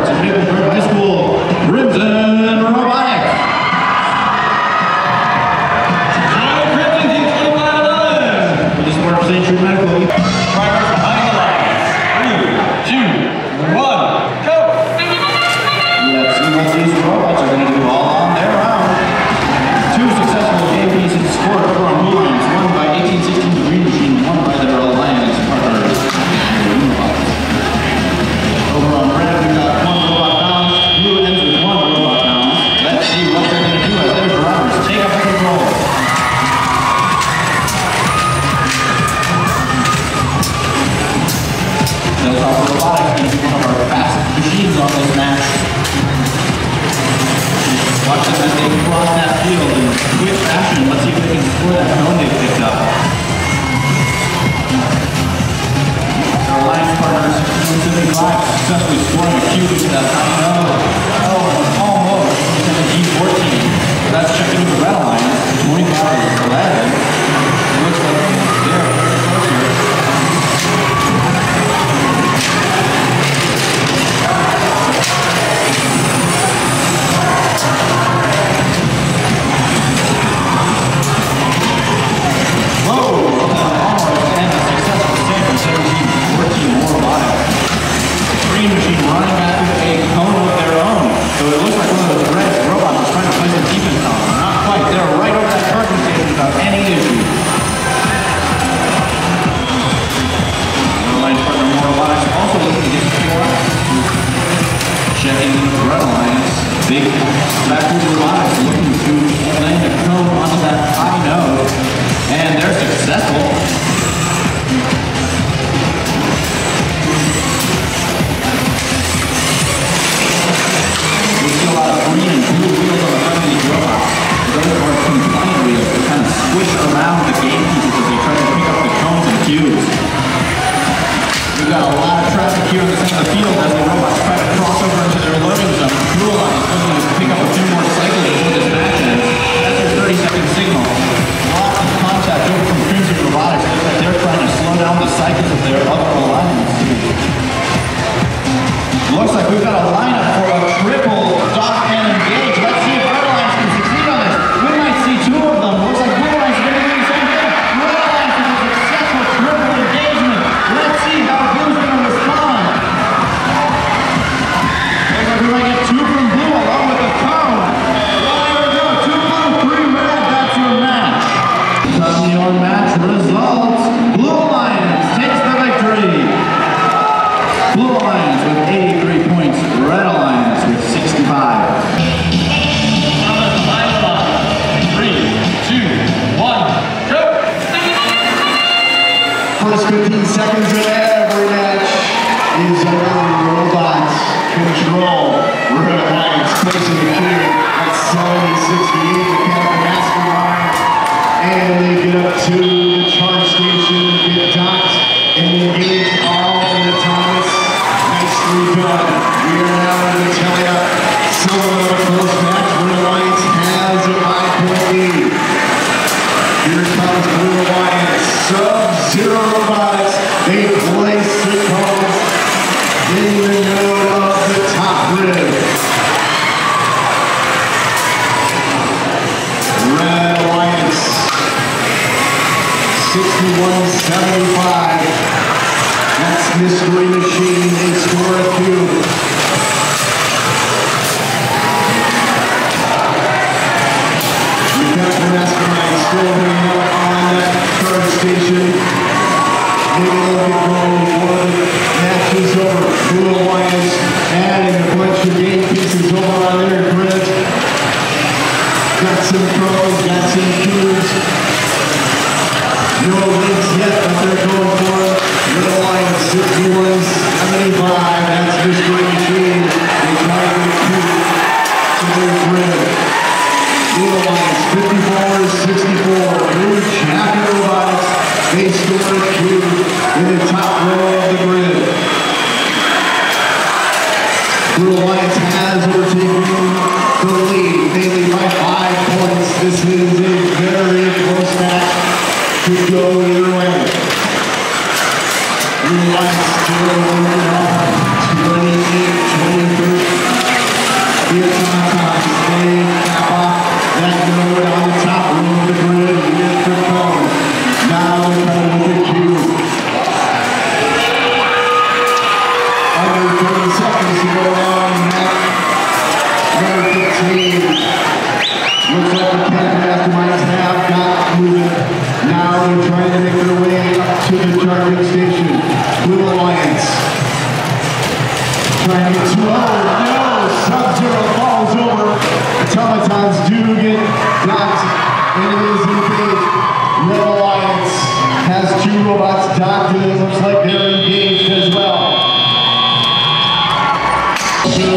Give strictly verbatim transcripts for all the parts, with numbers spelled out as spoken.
to Mapleford High School, Crimson Robotics. Hi, Crimson Team twenty-five eleven. For the sport of Saint Jude Medical. Drivers behind the lines. Three, two, one, go. Yeah, two of these robots are going to do all on their own. Two successful game pieces scored over on blue lines, one by eighteen sixteen Green Machine, one by their alliance partners. Over on red, we've got one robot balance. Blue ends with one robot balance. Let's see what they're going to do as their drivers take up control. Delta Robotics is going to be one of our fastest machines on this match. Watch them as they cross that field in quick fashion. Let's see if they can score that cone they picked up. Our alliance partners, one seventy-five, successfully scoring a cube into that high nose. Oh, almost. It's at the G fourteen. So that's checking with the red alliance. twenty-five eleven. It looks like they're closer. Green Machine running back with a cone of their own. So it looks like one of those red robots is trying to play some defense on them. Not quite. They're right over that curtain station without any issue. Alliance partner More Robotics also looking to get the score up. Checking in with the red alliance. Big backwards robotics looking to land a cone onto that high node. And they're successful. A lot of green and blue wheels on the front of these robots. Those are compliant wheels that kind of squish around the game pieces as they try to pick up the cones and cubes. We've got a lot of traffic here in the center of the field as the robots try to cross over into their loading zone. Blue line is going to pick up a few more cycles before this match ends. That's their thirty second signal. Lots of contact over from Crimson Robotics. It looks like they're trying to slow down the cycles of their other alignments. Looks like we've got a lineup for a triple dock and engage. Let's see if Red Alliance can succeed on this. We might see two of them. Looks like Blue Alliance is going to do the same thing. Red Alliance is a successful triple engagement. Let's see how Blue's going to respond. Looks like we might get two from Blue along with the cone. Well, there we go. Two blue, three red. That's your match. From your match results, Blue Alliance takes the victory. Blue Alliance with eighty-three points, Red Alliance with sixty-five. Three, two, one, go! First fifteen seconds of every match is under robots control. Red Alliance placing the cue at seventy sixty-eight, the Captain Mastermind. And they get up to the charge station, get docked, and engage all the Thomas. Nicely done. We are now in the tally up. Some of the close match. Red Alliance has a five point lead. Here comes Blue Alliance. Sub-Zero Robotics. They place the cones in the node of the top grid. Red Alliance sixty-one seventy-five. That's Mystery Machine. They score a cube. We've got the Mastermind still hanging out on that charge station. Maybe they'll get going before the match is over. Blue Alliance adding a bunch of game pieces over on their grid. Got some pros, got some cubes. No links yet, but they're going for it. Red Alliance sixty-one seventy-five. That's Mystery Machine. They try to get cube to their grid. Blue Alliance fifty-four sixty-four. Blue Jacket Robotics. They score a cube in the top row of the grid. Blue Alliance has overtaken the lead, mainly by five points. This is a very close match. Could go either way. Blue Alliance still working on twenty-eight twenty-three.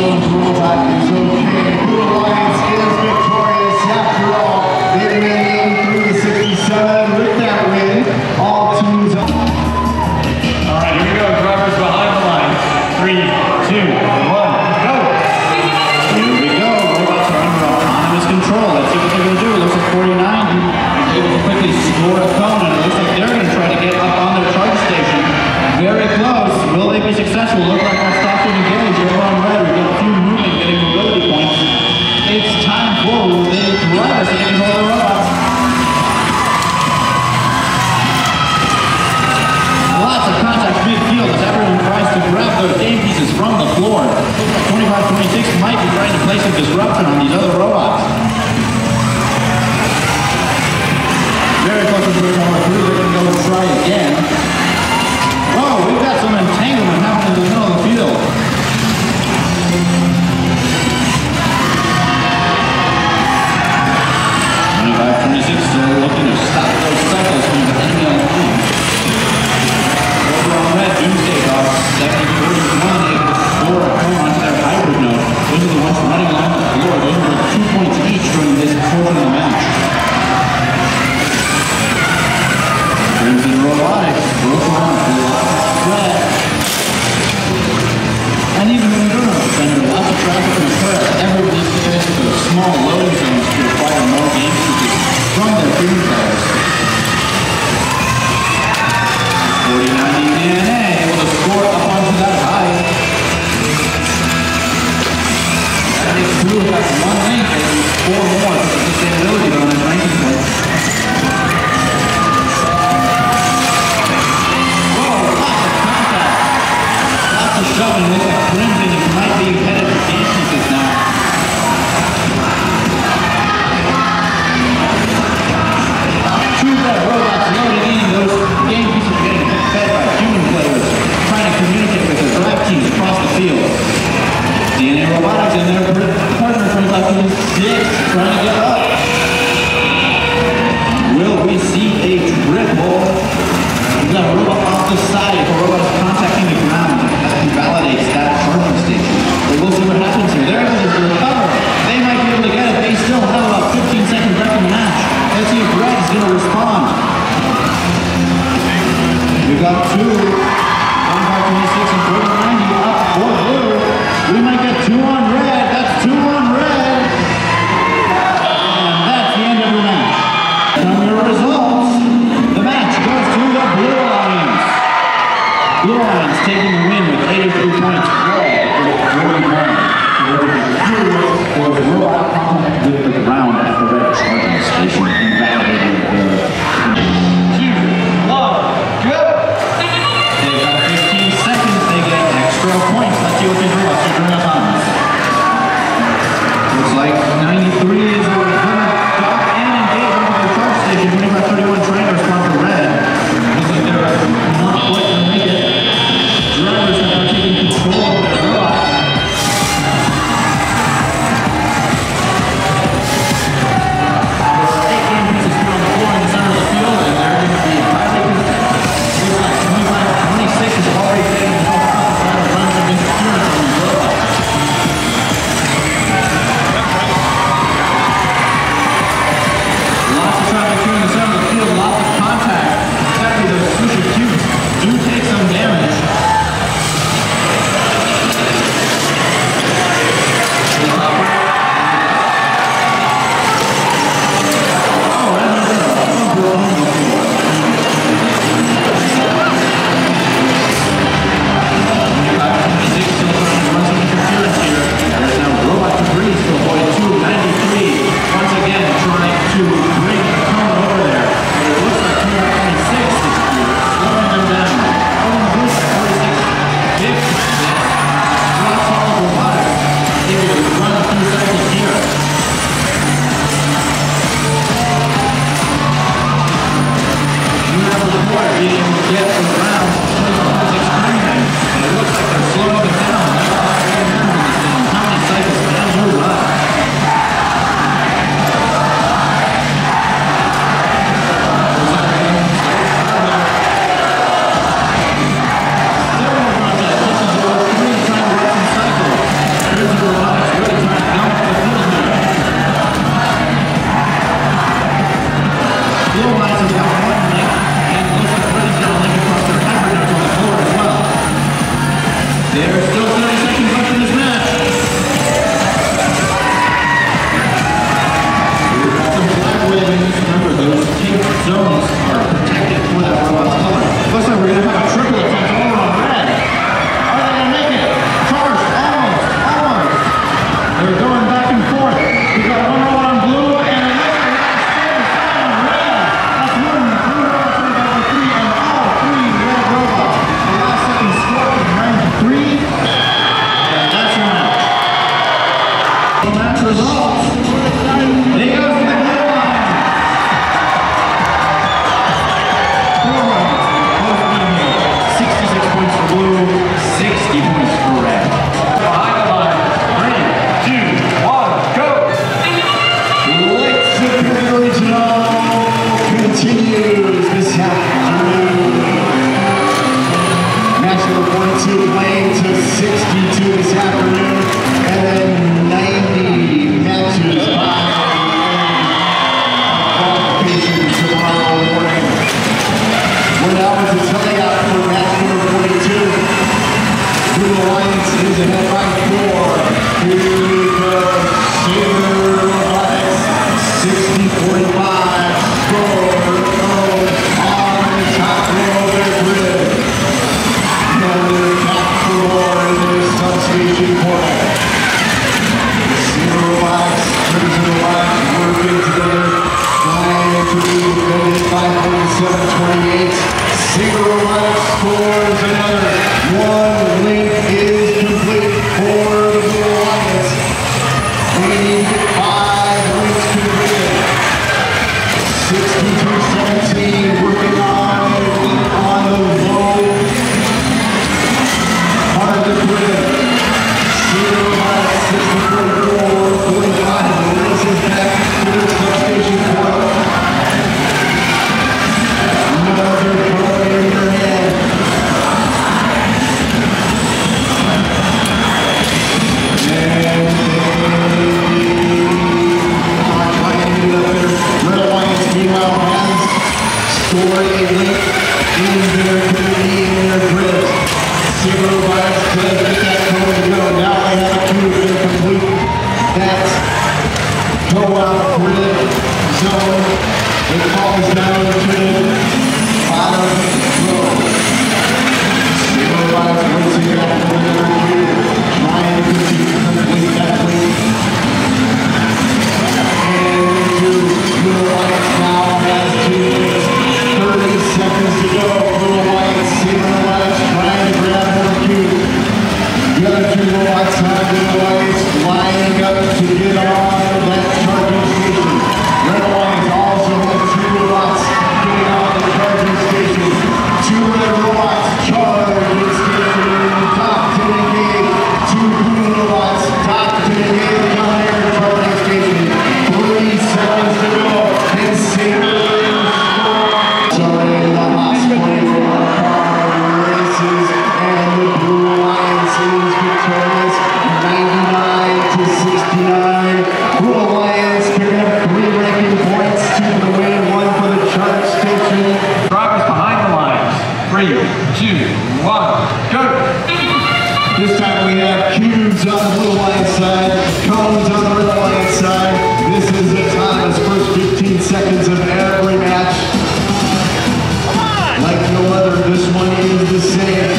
Jones robot is okay. Blue Alliance is victorious after all. They win eighty-three to sixty-seven with that win. All teams up. All right, here we go. Drivers behind the line. Three, two, one, go. Here we go. Robots are under autonomous control. Let's see what they're going to do. It looks like forty-nine is able to quickly score a cone, and it looks like they're going to try to get up on their charge station. Very close. Will they be successful? Look like our stop and engage. Over on red, we've got a few moving, getting mobility points. It's time for the drivers to get control of the robots. Lots of contact midfield as everyone tries to grab those game pieces from the floor. twenty-five twenty-six might be trying to place a disruption on these other robots. Very close to the number three. They're going to go and try again. Oh, we've got some entanglement happening in the middle of the field. twenty-five twenty-six still looking to stop those cycles from the enemy on the line. Over on red, Doomsday Dogs, seventy forty-one, able to score a cone onto their hybrid node. Those are the ones running along the floor. Those are two points each during this portion of the match. Crimson Robotics, both on red. And even when you're a defender, lots of traffic can occur. Everybody needs to those small loading zones to acquire more game pieces from their team players. forty-nine D N A able to score up onto that high. That makes two, that's one link, and four more for the sustainability bonus ranking point. Shoving with the crimson, it might be headed for game pieces now. Two red robots loaded in, those game pieces are getting fed by human players, trying to communicate with their drive teams across the field. D N A Robotics and their partner from left in six, trying to get up. Will we see a triple? We've got a robot off the side, if a robot is contacting the ground. Validates that charging station. But we'll see what happens here. They're able to recover. They might be able to get it. They still have about fifteen seconds left in the match. Let's see if red is going to respond. We've got two. twenty-five twenty-six and forty ninety up for blue. We might get two on red. That's two on red. And that's the end of the match. From your results, the match goes to the Blue Alliance. Blue Alliance taking the win with eighty-three points. Qual with forty-one. For the robot contact with the ground at the red charging station, invalidating the two, one, go! They've got fifteen seconds. They get extra points. Let's see what these robots are doing on us. Looks like ninety-three is going to dock and engage into the charge station. twenty-five thirty-one trying to respond to red. Looks like they're not quite going to make it. Drivers are taking control of their robots. There are eight game pieces put on the floor in the center of the field, and they're going to be highly contested. Looks like twenty-five twenty-six is already taking control of the trying to run some interference on these robots. Lots of traffic here in the center of the field, lots of contact. Exactly, those Susha cubes do take some damage. Here's the thirty-seven twenty-eight. Single Alliance scores another. One link is complete for the Blue Alliance. We need five links completed. sixty-two seventeen, working on, on the low part of the grid. Single Alliance sixty-four forty-five. The race is back to the substation Qual. Another color in your head. Meanwhile, has scored a link in their community, in their grid. Zero Alliance could get that code to go. Now they have a cube to complete that co-op grid zone. It falls down to the bottom row. Zero Alliance racing back to their cube, trying to complete that link. Blue Alliance now has two minutes, thirty seconds to go. Blue Alliance, Zero Alliance trying to grab more cube. The other two robots have Blue Alliance lining up to get on that charging station. Red Alliance also has two robots getting on the charging station. Two red robots charging station, top to engage. Two blue robots top to engage on their charging station. Three seconds to go. This time we have cubes on the Blue Alliance side, cones on the Red Alliance side. This is the Thomas first fifteen seconds of every match. Like no other, this one is the same.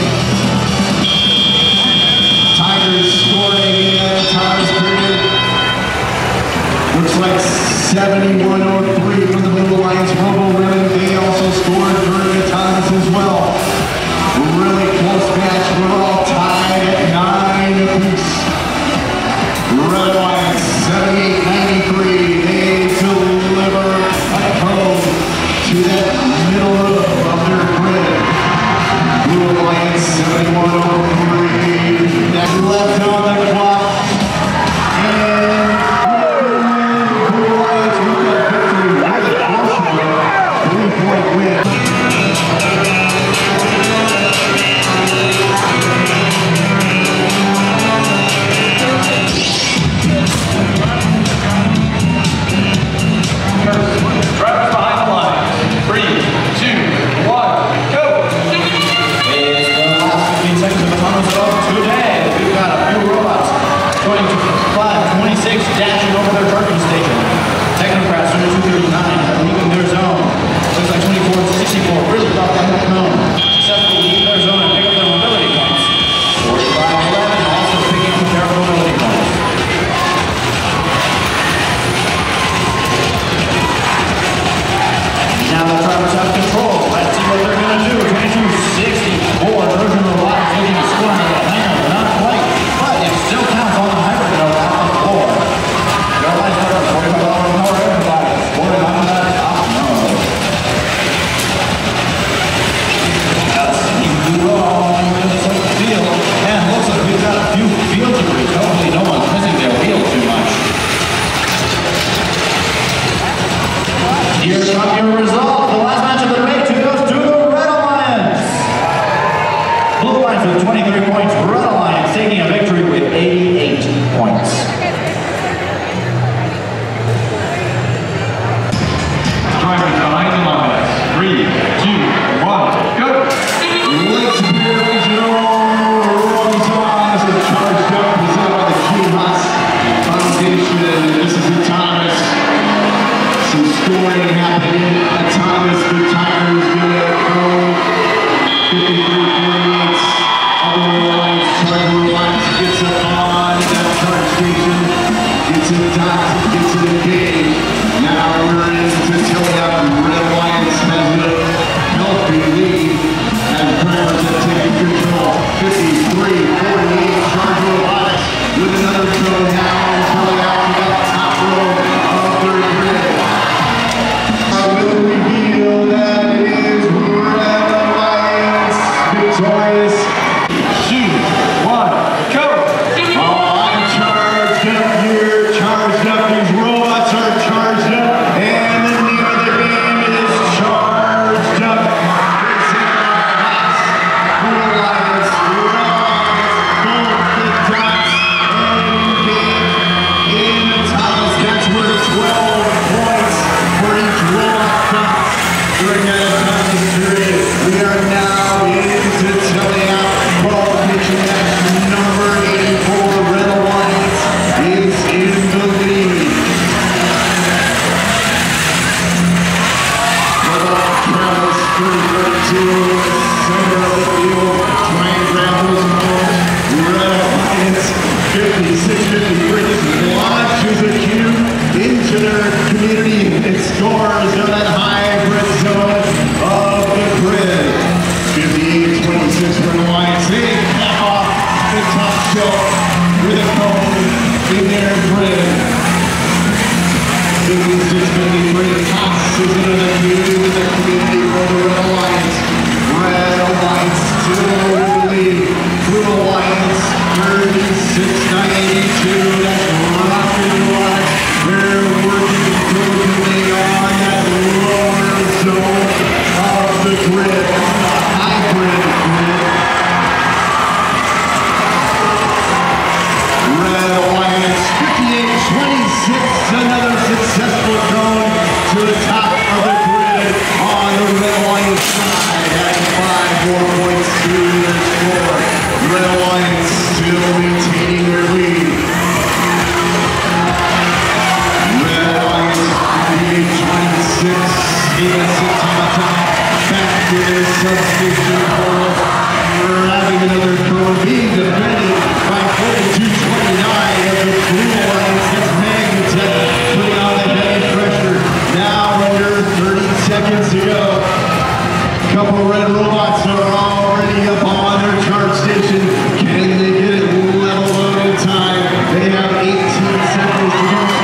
Tigers scoring in that Thomas period. Looks like seventy-one oh three for the Blue Alliance Rumble Ribbon. They also scored during the Thomas as well. Really close match. We're all tied at nine apiece. Red Alliance seventy-eight ninety-three. They deliver a code to that middle row of their grid. Blue Alliance seventy-one oh three. That's left on the clock. And Blue Alliance with that victory. Really close to a three-point win. Dashing over their parking station. Technocrats two thirty-nine are leaving their zone. Looks like twenty-four sixty-four really thought that would come. Successfully leaving their zone and pick up their mobility points. forty-five eleven also picking up their mobility points. Now the drivers have control. Let's see what they're going to do. twenty-two sixty-four version of the line taking a score into the hang on, not quite. But it still counts on the hybrid note off the floor. Airlines are up forty-five dollars an hour everybody. Scoring on that top node. Let's see who all in the field. And looks like we've got a few field degrees. Hopefully no one's missing their wheel too much. Here come your results. The last match of the debate goes to the Red Alliance. Blue Alliance with twenty-three points. Red Alliance taking a victory with eighty-eight points. Drivers behind the lines. Three, two, one, go! Lake Superior Regional rolls on as the charged up, presented by the Q-Haas Foundation. This is the Thomas. Some scoring happening at Thomas. The Tigers get a code. fifty-three forty-eight. Other Alliance, Charger Alliance gets up on that charge station. Gets it docked, gets it engaged. Now we're in to tell you Red Alliance has it fifty-three forty-eight. Charge robotics with another cone now. Coming out to the top row of their grid. I will reveal that it is Red Alliance victorious. Two, one, go! Oh, I'm charged up here, charged up. These robots are charged up, and the name of the game is Charged Up. Racing robots, Red Alliance, Red Alliance, both big dots, and engage in the top. That's worth twelve points for each robot dot during that time period. We are now into telling out qualification match number eighty-four. Red Alliance is in the lead. Travis three thirty-two, center of the field, trying to grab those balls. Red Alliance fifty-six fifty-three launches a cube into their community and scores on that hybrid zone of the grid. fifty-eight twenty-six Red Alliance. They back off the top shelf with a cone in their grid. fifty-six fifty-three toss is another cube in the community for the Red Alliance. Red Alliance still in the lead. Blue Alliance thirty-six ninety-two. That's rocking watch. They're working diligently on that lower zone of the grid, on the hybrid grid. Red Alliance fifty-eight twenty-six, another successful cone to the top of the grid on the Red Alliance side, adding five more points to their score. Red Alliance still maintaining their lead. Red Alliance fifty-eight twenty-six, even sits on the top, back to their substation portal, grabbing another cone, being defended by forty-two twenty-nine of the Blue Alliance. That's Magnetech putting on the heavy pressure. Now under thirty seconds to go. A couple of red robots are already up on their charge station. Can they get it leveled out in time? They have eighteen seconds to go.